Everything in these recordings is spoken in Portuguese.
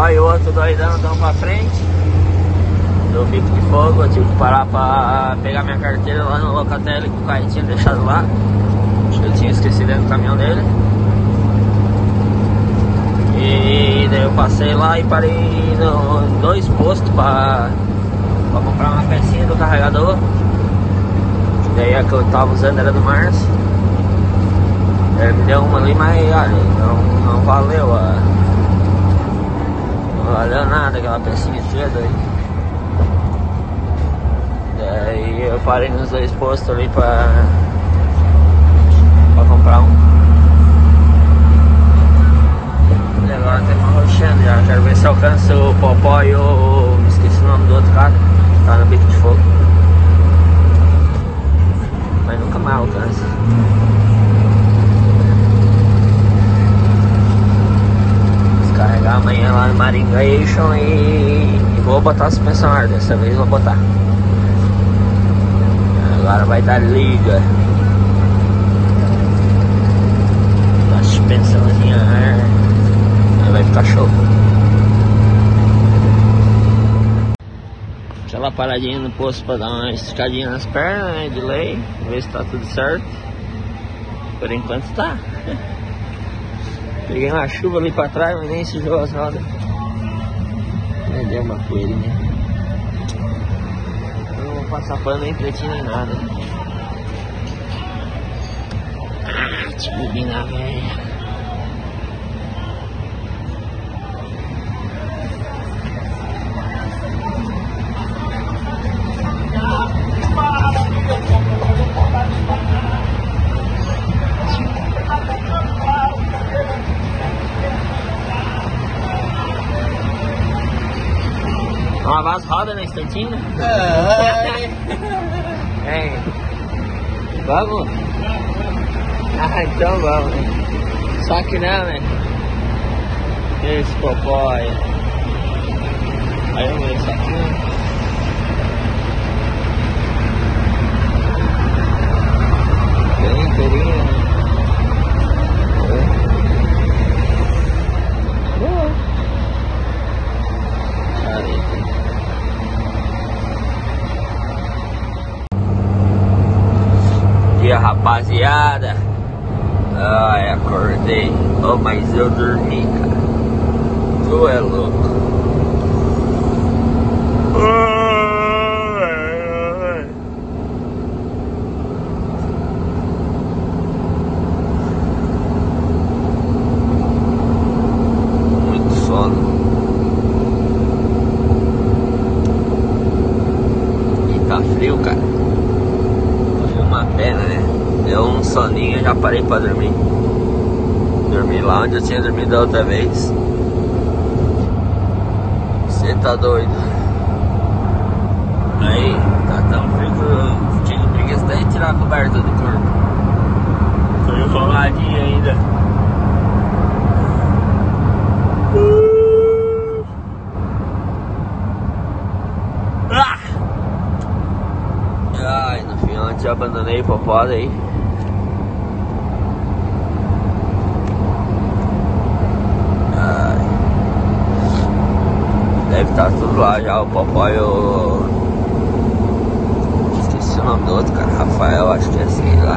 Popó e o outro doidão estão pra frente do bico de fogo. Eu tive que parar pra pegar minha carteira lá no Locatelli, que o Caio tinha deixado lá. Eu tinha esquecido dentro do caminhão dele. E daí eu passei lá e parei em 2 postos pra comprar uma pecinha do carregador. Daí a que eu tava usando era do Márcio. Ele me deu uma ali, mas olha, não valeu não valeu nada aquela pecinha toda aí. Daí eu parei nos 2 postos ali pra comprar um. E agora tá marrochando já. Quero ver se alcança o Popó e o... me esqueci o nome do outro cara. Tá no bico de fogo. Mas nunca mais alcança. Descarregar amanhã lá no Maringation e vou botar a suspensão ar. Dessa vez vou botar. Agora vai dar liga. A suspensãozinha ar. Aí vai ficar show. Aquela paradinha no posto pra dar uma esticadinha nas pernas, né, de lei, ver se tá tudo certo. Por enquanto tá. Peguei uma chuva ali pra trás, mas nem sujou as rodas. Nem deu uma poeirinha. Não vou passar pano nem pretinho nem nada. Ah, tipo bina velha. Vamos lavar as rodas na instantinho? É. Vamos? Ah, então vamos, né? Só que não, né? Esse Popó aí. Aí eu vou ver isso aqui, né? Bem inteirinho, né? Dia, rapaziada. Ai, acordei. Oh, mas eu dormi, cara. Tu é louco. Muito sono. E tá frio, cara. Uma pena, né? Deu um soninho e já parei pra dormir. Dormi lá onde eu tinha dormido da outra vez. Você tá doido? Aí, tá tão frio que eu tive preguiça de tirar a coberta do corpo. Tô enroladinho ainda. Ai, no final eu abandonei o Popó aí. Ai. Deve estar tudo lá já, o Popó e o... esqueci o nome do outro cara, Rafael, acho que é assim lá.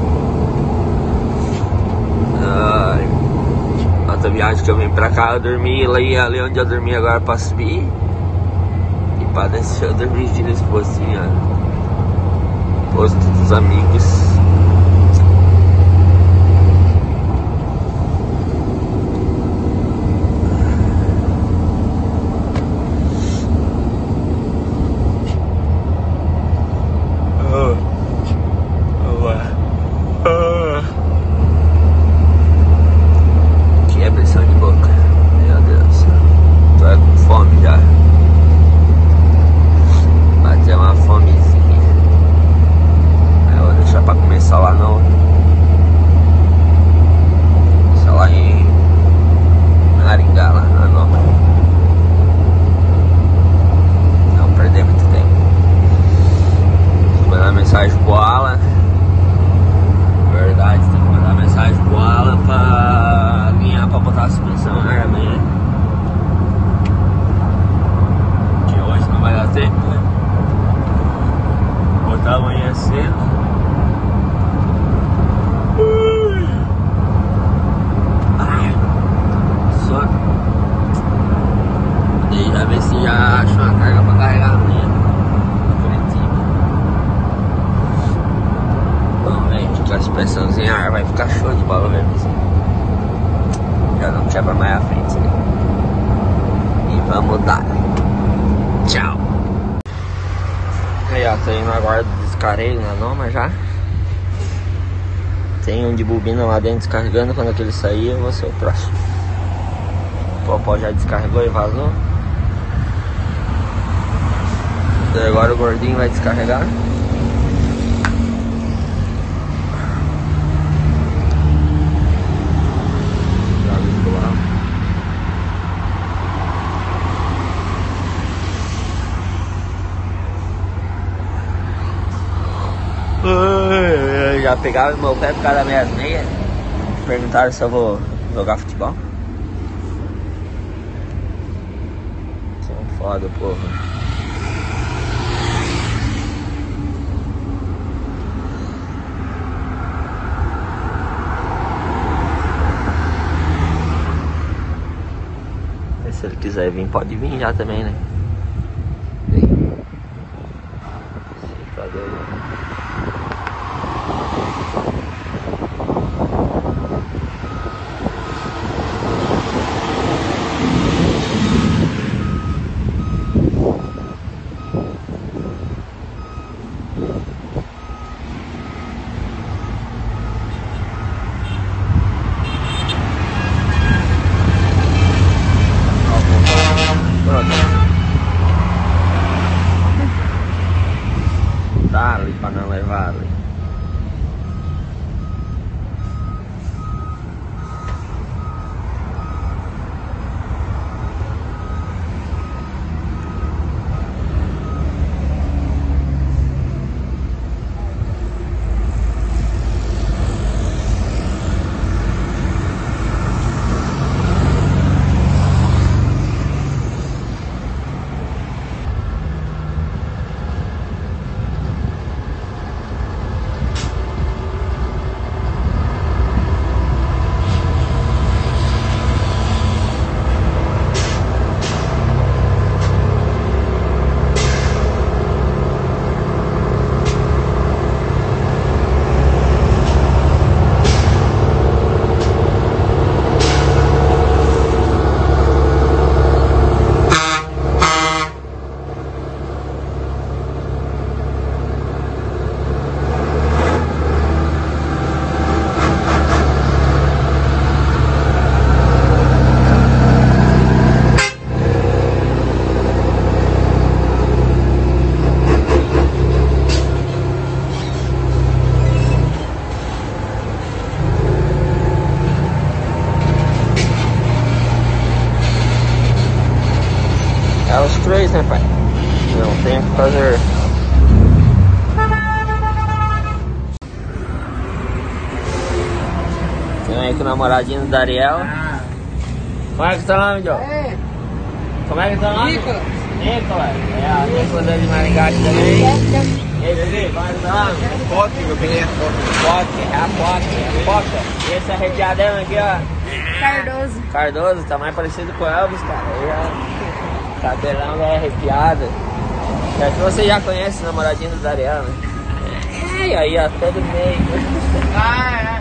Ai. Outra viagem que eu vim pra cá, eu dormi ali onde eu dormi agora pra subir. E pra descer eu dormi nesse postinho, ó. Posto dos amigos. Que abrição de boca. Meu Deus. Tô com fome já. Bateu uma fomezinha. Aí eu vou deixar pra deixar pra mais à frente, né? E vamos dar. Tchau. Aí ó, tô indo agora do descarrego na Noma já. Tem um de bobina lá dentro descarregando. Quando aquele sair eu vou ser o próximo. O Popó já descarregou e vazou. Então agora o gordinho vai descarregar. Já pegaram meu pé por causa das minhas meias. Perguntaram se eu vou jogar futebol. São foda, porra. Se ele quiser vir, pode vir já também, né? Vem. Tá doido. Dá-lhe pra não levar-lhe. É os três, né, pai? Não tem o que fazer. Tem aí com o namoradinho do Ariel. Como é que tá o nome, Joe? Como é que tá o nome? Nicolas. Nicolas. É, a Nicolas de Maringá aqui também. E aí, bebê, como é que tá o nome? Poque, meu bem. Poque, é a Poque, é a Poca. E esse arrepiadão aqui, ó. Cardoso. Cardoso, tá mais parecido com Elvis, cara. Cabelão é arrepiado. É que você já conhece o namoradinho do Ariel, né? E aí, ó, todo meio.